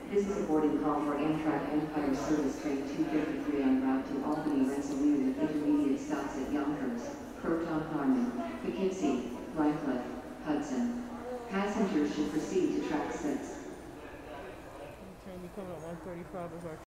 This is a boarding call for Amtrak Empire Service Train 253 en route to Albany, Rensselaer with intermediate stops at Yonkers, Croton, Harmon, Poughkeepsie, Wycliffe, Hudson. Passengers should proceed to track 6. Train be coming at 1:35 is our